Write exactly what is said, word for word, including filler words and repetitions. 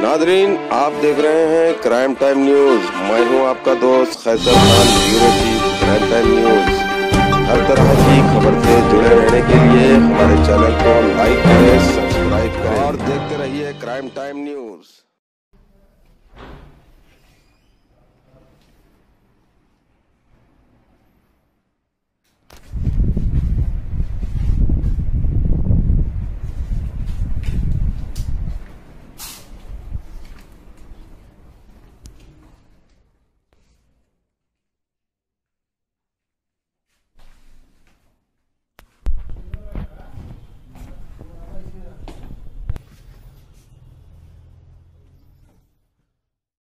Nadreen, आप देख रहे हैं क्राइम टाइम न्यूज। मैं हूं आपका दोस्त Khaisar Khan, bureau chief crime time news. हर तरह की खबर से जुड़े रहने के लिए हमारे चैनल को लाइक करें, सब्सक्राइब करें और देखते रहिए क्राइम टाइम न्यूज।